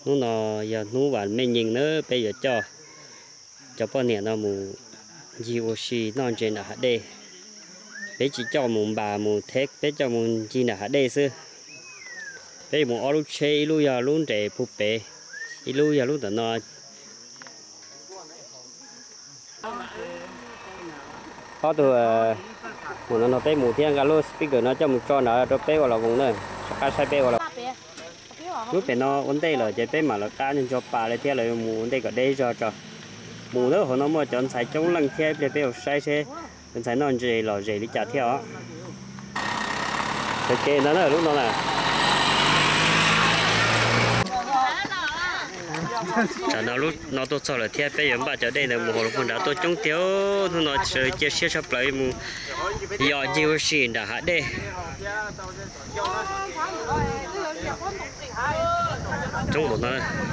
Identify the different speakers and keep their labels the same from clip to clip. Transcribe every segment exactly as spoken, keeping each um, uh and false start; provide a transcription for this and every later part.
Speaker 1: nó nó giờ nó bạn mình nhìn nữa bây giờ cho cho bao nhiêu nó mù nhiều gì non trên là đây bây chỉ cho mù bà mù thép bây cho mù chi là đây xưa bây mù ở lúc chơi lúc giờ lúc để phụ bể lúc giờ lúc đó nó có từ mù nó nó bây mù thiên cái lúc speaker nó cho mù cho nó cho bây gọi là vùng nữa cái sai bây gọi là lúc bé nó vấn đề là cái bé mà nó cá nên cho bà lại theo là mù vấn đề ở đây cho cho mù đó họ nó mà chọn sai chống lăng theo để bé sai xe mình sai non gì là gì đi chả theo ok nó là lúc đó là chả nó lúc nó tôi sau là theo bé giống bà cho đây là mù hồ lúc đã tôi chống thiếu nó chơi chơi xe sắp lại mù giờ nhiều xin đã hạ đây trong một nó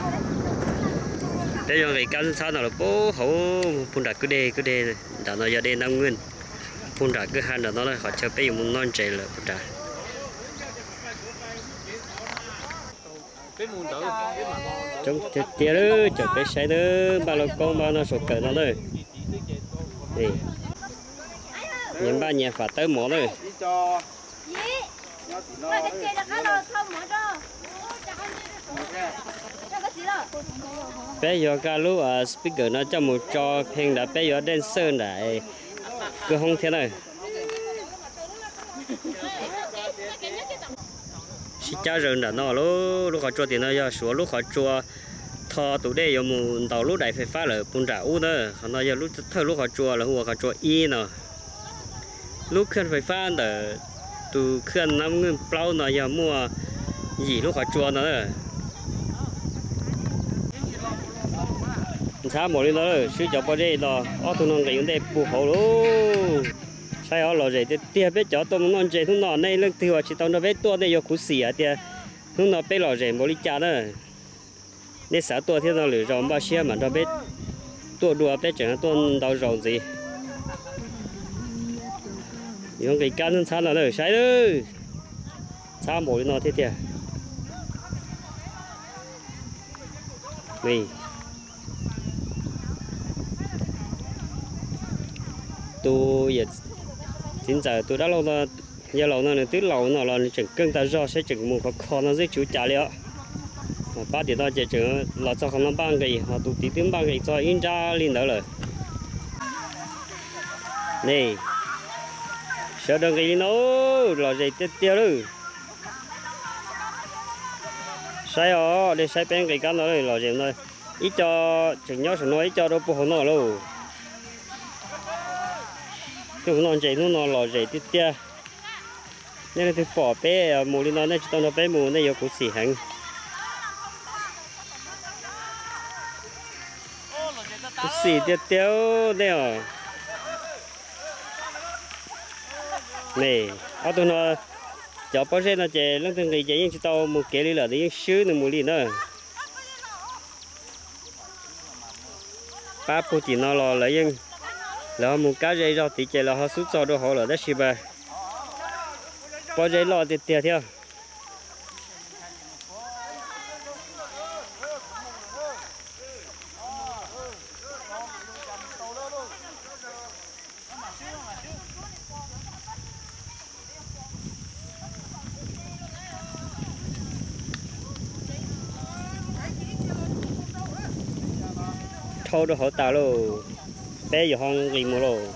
Speaker 1: bây giờ cái căn sao nào là bố hậu phun ra cứ đê cứ đê đã nó giờ đê năm nguyên phun ra cứ han là nó là họ chơi bây giờ muốn non chạy là phun ra trong tiệt tiệt đó chụp cái xe đó ba lô con ba nó sụp cỡ nó đây đi những ba nhà phải tới mỏ rồi bây giờ cái lúc à speaker nó cho một cho phim đã bây giờ dancer này cứ không thế này chỉ cho rừng đã nó lúc lúc họ cho tiền nó giờ số lúc họ cho thò tủ đây giờ một tàu lúc đại phải phá là bún chả u nữa nó giờ lúc thời lúc họ cho là họ cho y nè lúc khăn phải phá là từ khăn năm nghìn bao nó giờ mua gì lúc họ cho nó sao mỗi lần đó sử dụng bao giờ đó ở tụi nó cái vấn đề bù hậu luôn sai ở lò rể thì tia biết cho tụi nó rể tụi nó này lần thứ chỉ tao nó biết tua đây có cú xì à tia tụi nó biết lò rể mỗi lần cha đó nên sáu tua thì nó lựa rồng bao xe mà nó biết tua đua biết chẳng tua đào rồng gì dùng cái cán sao nó được sai đó sao mỗi lần nó thế tia vì tôi giờ chính giờ tôi đã lâu rồi giờ lâu nó từ lâu nó là chừng cưng ta do sẽ chừng một khó nó sẽ chủ trả liệu ba tỷ đó chỉ chừng là cho không nó bằng cái mà tụi tí tiếng bằng cái cho in ra lên đó rồi này sợ đừng cái nó là gì tiêu tiêu rồi sai ở để sai bên cái cán đó là gì thôi ít cho chừng nhớ nói ít cho đâu bố nó luôn chúng nó chạy nó lò chạy tiếp theo nên là tôi bỏ bé mù đi nó nên cho nó bé mù nên có xỉ hành xỉ tiếp theo đây à này ở tụi nó cho bao giờ nó chạy lên từng cái chạy những tàu một cái đi là đi xứ nữa mù đi nữa ba phụ chỉ nó lò lấy nhưng là một cái dây rau thì chỉ là họ sút cho đồ họ là đất xí ba bao dây lò thì tiệt theo thâu đồ họ tạo luôn bé giờ không gì mua rồi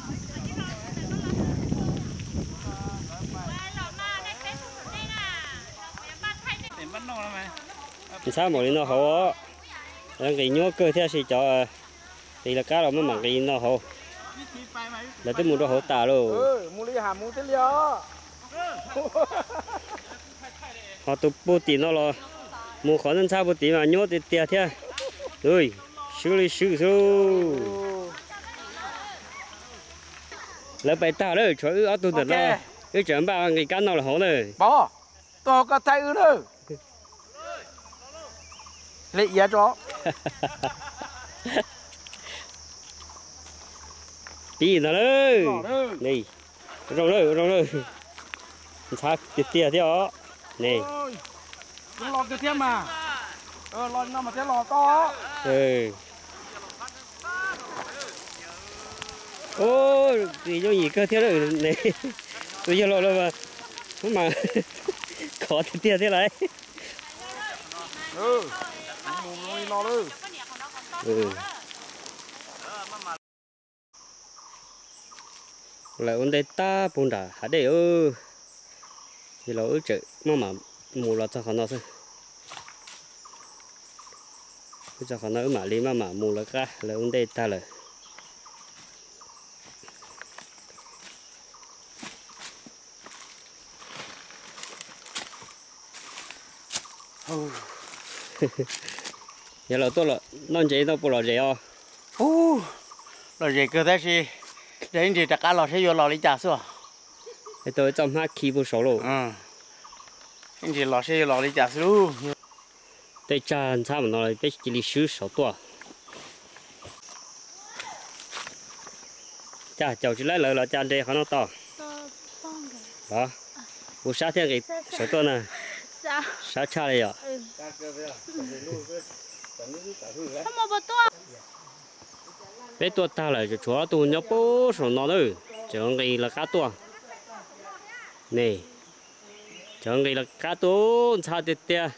Speaker 1: sao mỗi lần nó hổ đang cái nhớ cơ theo gì cho thì là cá rồi mới mặc cái nó hổ là tới mua đồ hổ tà luôn
Speaker 2: mua đi hàm mua tới liо
Speaker 1: họ tụ bút tiền nó là mua khó nên sao bút tiền mà nhớ thì tiền theo rồi xử lý xử số lấy bài tao đấy chơi ở tụi nó cái chuyện ba người cá nào là hổ này
Speaker 2: bò to có tay ư nữa lệ giá chó
Speaker 1: tí nữa đấy này rồi rồi rồi rồi sao tiệt tiệt theo này
Speaker 2: nó lọt cái thêm mà ờ lò nó mà thế lò to
Speaker 1: ừ ô thì cho gì cơ thế rồi này tôi cho lò rồi mà không mà khó thì tiền thế này
Speaker 2: ừ mua lò luôn
Speaker 1: ừ là vấn đề ta bún đà hả đây ơ thì là ở chợ mà mà mua là cho họ nó thôi cho họ nó mà đi mà mà mua là cả là vấn đề ta là giờ là tôi là non chế đâu bỏ chế à
Speaker 2: ô lò gì cơ thế gì đến gì tất cả lò sẽ vô lò đi chả xưa
Speaker 1: cái tôi trong hát khí vô số rồi
Speaker 2: ừ đến gì lò sẽ vô lò đi chả xưa
Speaker 1: tôi cha cha mà nó là biết chỉ lý sử số tuổi cha cháu chỉ lấy lời là cha đây họ nó to đó bố sát theo cái số tuổi này sát cha này à bé tuổi ta là cho chúa tôi nhớ bố số nó nữa chẳng cái là cá tuổi này chẳng cái là cá tuổi cha tiệt tiệt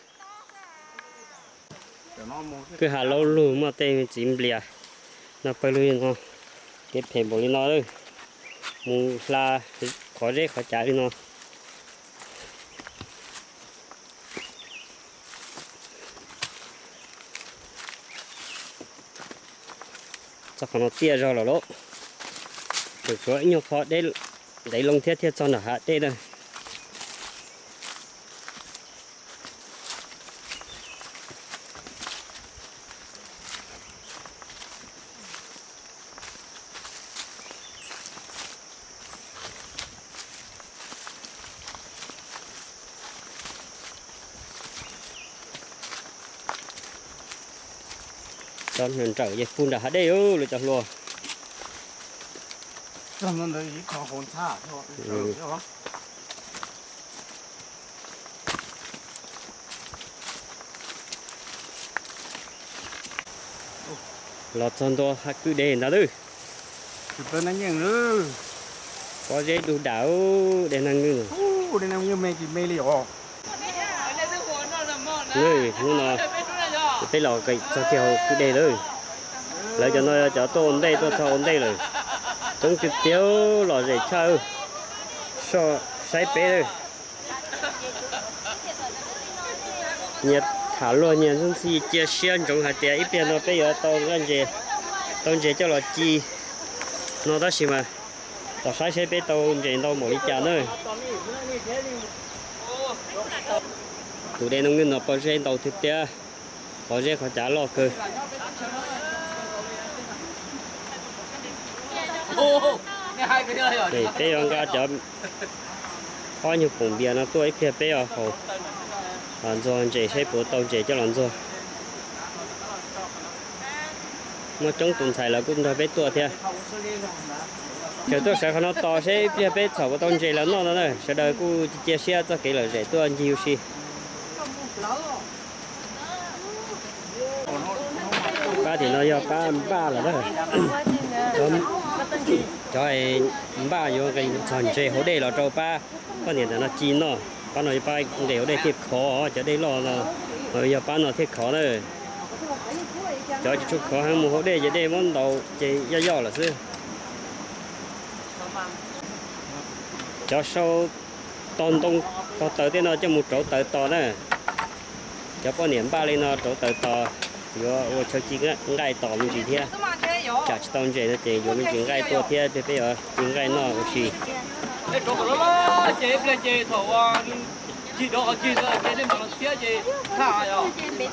Speaker 1: cứ hà lâu luôn mà tên chìm bìa nó phải luôn nó cái phèn bò lên nó thôi mù la khó dễ khó trả đi nó chắc nó tia ra là lỗ được rồi nhiều khó đấy đấy lông thiết thiết cho nó hạ đây đây cho nên trở về phun đã hết đây ư là chặt luôn
Speaker 2: cho nên đấy có hồn tha thôi
Speaker 1: lọt son to hạt cứ đền đó đi
Speaker 2: tôi nói những nữa
Speaker 1: có dễ đủ đảo để năng nữa
Speaker 2: ô đây năng như mê chỉ mê liều
Speaker 1: người nó nó cái lò cái cho kêu cứ đền đấy lấy cho nó cho tôi đây tôi cho đây rồi trong trực tiếp lò dễ chơi so sai bé rồi nhiệt thả luôn nhiệt xong thì chia xiên trong hạt tiền ít tiền nó bây giờ tao cái gì tao chỉ cho là chi nó đó xí mà tao sai sai bé tao chỉ tao một ít chả nữa tụi đen nông dân nó bao giờ tao thực tế bao giờ họ trả lo cơ để bé ông ra chợ có nhiều vùng biển nó tôi kia bé ở hồ làm cho chị sẽ bố tàu chị cho làm cho mà trong tuần này là cũng thôi bé tua theo chờ tôi sẽ nó to sẽ bé bé chậu của tàu chị là nó nó này sẽ đợi cô chia sẻ cho cái là rẻ tôi nhiều xí ba thì nó do ba ba là đó cho ai ba vô cái tròn chơi hỗ đề là trâu ba có thể là nó chín nó ba nó ba để hỗ đề thiệt khó cho đây lo là rồi giờ ba nó thiệt khó nữa cho chút khó hàng một hỗ đề cho đây món đầu chỉ do do là xưa cho sau tôn tung to tới thế nó cho một chỗ tới to nữa cho có niệm ba lên nó chỗ tới to rồi cho chị ngay tỏ mình gì thế chả chỉ tông chế nó chế rồi mình chỉ ngay to thế thì bây giờ chỉ ngay nó gì
Speaker 3: chỉ đó chỉ đó cái này mà nó xé gì thả rồi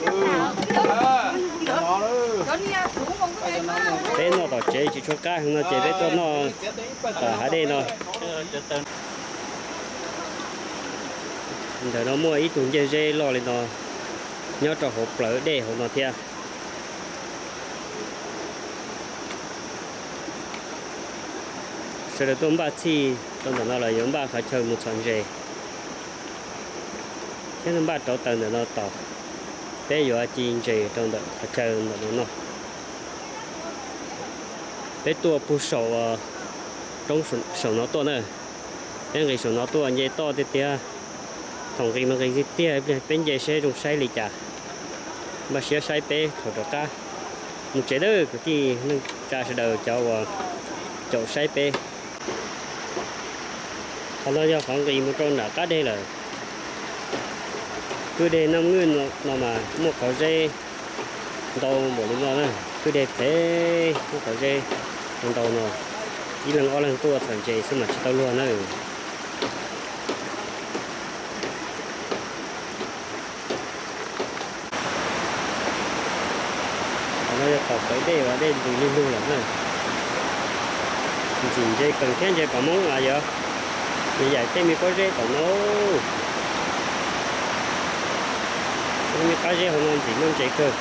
Speaker 1: thế nó tỏ chế chỉ cho cá nó chế với tôi nó tỏ hai đây nó để nó mua ít tuần dê dê lo lên nó nhớ cho hộp lỡ để hộp nó theo sau đó tôi ba chi tôi nó là giống ba phải chơi một tròn dê thế nên ba chỗ tầng để nó tỏ bé giờ chín giờ trong đó chờ nó nó bé tua bù sầu trong sầu sầu nó to nữa bên cái sầu nó to như to thì tia thằng cái mà cái gì tia bên dưới sẽ dùng sai lì chả mà sẽ sai bé thổi được cả một chế đó cái gì nó cha sẽ đầu cho chỗ sai bé còn nó do khoảng cái một con là cá đây là cứ để năm người nó, nó mà một cái dây đầu một lúc đó cứ để thế một cái dây đầu nó chỉ lần ở lần tua thành dây xong mà chỉ tao luôn nữa nó có cái đây và đây thì luôn luôn lắm này chỉ dây cần thiết dây có món là gì bây giờ cái mi có dây còn nó mi có dây không ăn chỉ ăn dây cơ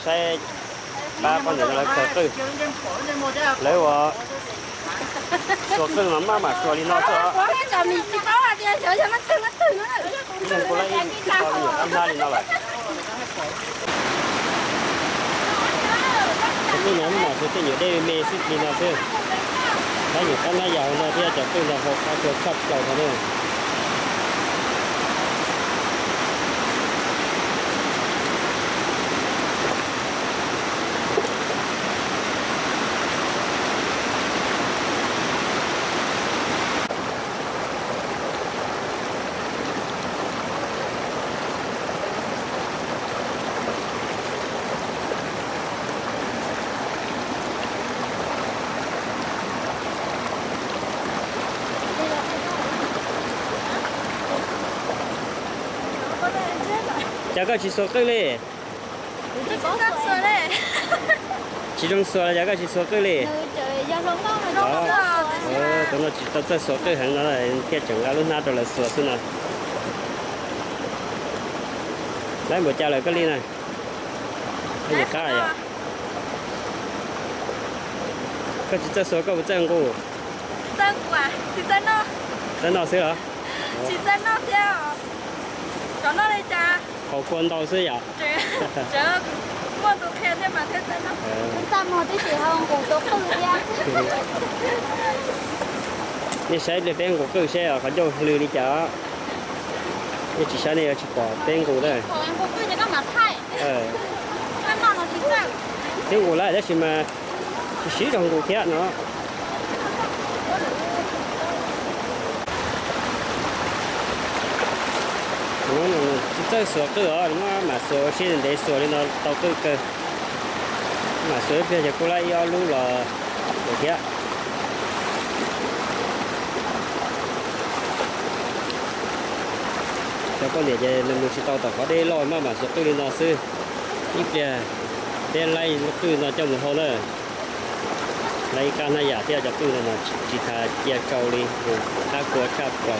Speaker 1: sai ba con này là sửa tư lấy vào sửa tư mà má mà sửa đi nó sửa nên cô lấy cho nhiều ăn ra đi nó lại cái này mà sửa tư nhiều đây mê xích đi nó sửa thấy nhiều con nó giàu nó thì chợ tư là hộp nó sửa sắp giàu thôi nữa giá cả chỉ số cái này chỉ trong số là giá cả chỉ số cái này đó ờ tụi nó chỉ tao tới số cái hàng nó là kia chẳng là lúc nào rồi là số xí nào lấy một chai lại cái ly này cái gì cái à cái chỉ tới số cái một chân cô
Speaker 4: chân quả chỉ chân nó
Speaker 1: chân nó xí hả
Speaker 4: chỉ chân nó theo cho nó đây cha
Speaker 1: 好官到是呀。
Speaker 4: 这这我都看见嘛，看见了。
Speaker 5: 咱们这时候我都不一样。
Speaker 1: 你谁的边个够些啊？他就溜你家。你只晓得要去搞边个的。
Speaker 5: 我我对这个马太。
Speaker 1: 呃。
Speaker 5: 咱们那地方。
Speaker 1: 边个来的是嘛？是市场股票喏。nó chơi sửa cơ ở nó mà sửa xin để sửa lên nó đầu tư cơ mà sửa bây giờ cô lại yêu luôn là được kia cho con để về mình sẽ tàu tàu có đây lo mà mà sửa tư lên nó sư ít kia đen lấy nó tư nó trong một hồ nữa lấy can hay giả theo cho tư nó chỉ thà chia cầu đi rồi ta của chắp rồi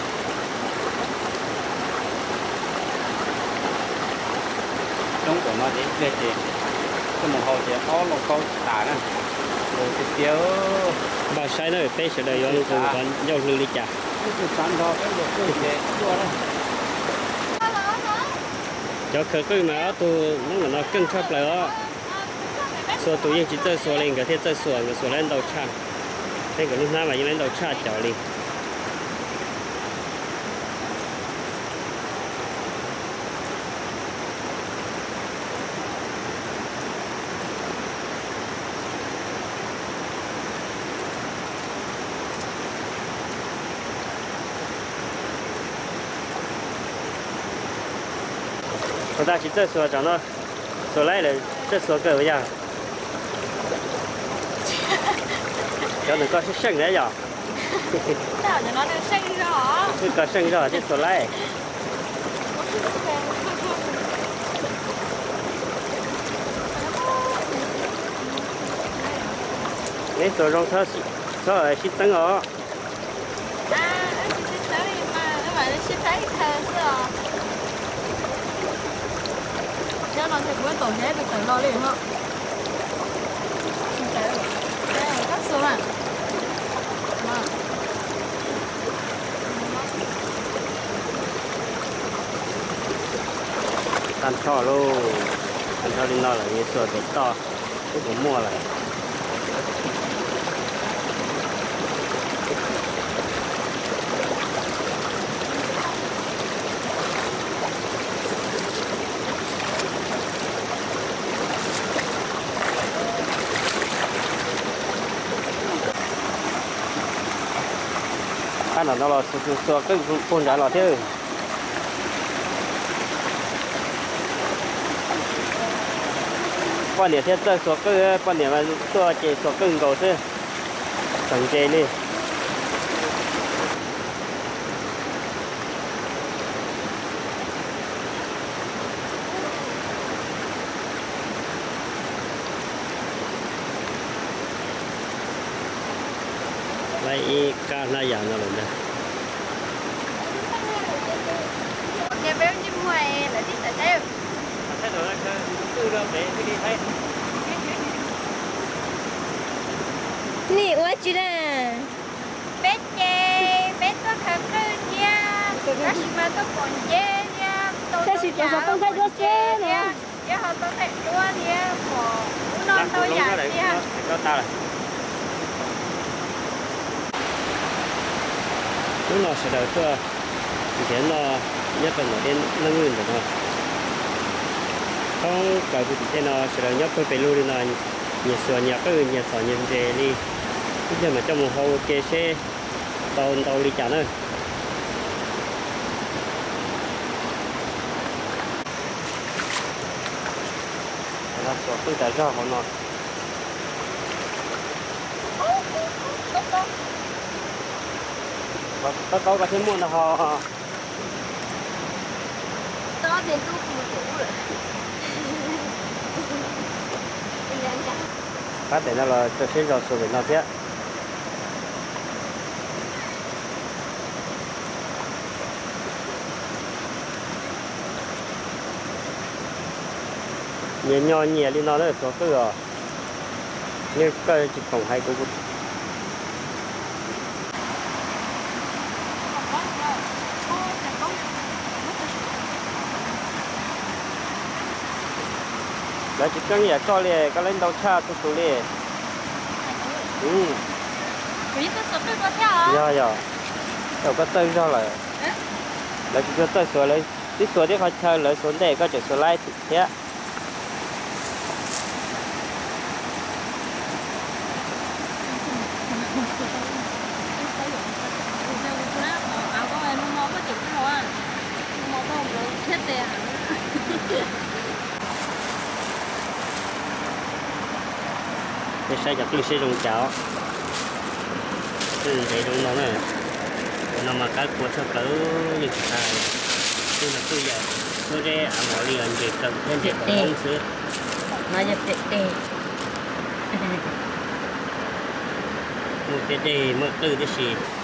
Speaker 3: trong của nó đến về thì cái một hồ thì có một con tả nè rồi cái tiêu
Speaker 1: bà sai nó phải sửa đời yon cùng con dâu lư đi chả
Speaker 3: cái sản đó cái một cái gì đó
Speaker 1: cho khởi cái mà tôi nó nó cân khắp lại đó số tụi yên chỉ chơi số lên cái thế chơi số cái số lên đầu cha thế cái lúc nào mà yên lên đầu cha chảo đi chúng ta chỉ chơi sửa cho nó sửa lại là chơi sửa cỡ bây giờ cho nó có sinh đấy giờ
Speaker 4: nào cho nó được sinh rõ
Speaker 1: cứ có sinh rồi chứ sửa lại đấy sửa rong thơ sửa là ship tấn ở
Speaker 4: à ship tới mà các bạn ship tới thơ sửa cho nó thì bữa tổ thế được tự lo liền không? Đây là cắt xuống à?
Speaker 1: ăn cho luôn, ăn cho lên nó là như sườn bột to, cũng có mua lại. Ăn ở nó là sườn sườn cái con trái lọt chứ. Quan điểm thiết chơi số cơ quan điểm là tôi chỉ số cưng cầu chứ chẳng chê đi lấy cá na dạng nó lên đây
Speaker 4: cái béo như mày là đi tại đâu
Speaker 1: cái đó là tư đó bé cái đi thấy
Speaker 4: nè ủa chị nè bé chè bé tôi khám cư nha nó chỉ mà tôi còn chè nha tôi chỉ cho tôi thấy có chè nè chứ họ tôi thấy đua nha của non tôi giả nha
Speaker 1: đó tao này lúc nào sẽ đầu thưa thì nó nhất là nó đến nâng nguyên được thôi không cái gì thì nó sẽ đầu nhất tôi phải lưu đi nó nhiệt sửa nhiệt cái nhiệt sửa nhiệt về đi bây giờ mà trong một hồ kê xe tàu tàu đi chả nữa nó sửa tôi tại sao họ nói có có có thêm muốn là họ
Speaker 4: đó thì tôi cũng đủ rồi
Speaker 1: phát để nó là cho xe giò sửa nó thế nhẹ nhò nhẹ đi nó đấy số cái rồi như cái chỉ còn hai cái là chỉ cần nhà cho liền cái lên đầu cha tôi tôi liền ừ
Speaker 5: Vì có số tôi có theo à?
Speaker 1: dạ dạ đâu có tên ra lại là chỉ có tên số lấy cái số đấy phải chơi lấy số này có chỉ số lại thì thế cái sai cho tôi sẽ dùng chảo từ để dùng nó này nó mà cái của sắp tới như thế này tôi là tôi giờ tôi ra ở mọi liền chỉ cần thêm để có không sữa
Speaker 4: mà nhập tệ tệ
Speaker 1: một cái đề mở từ cái gì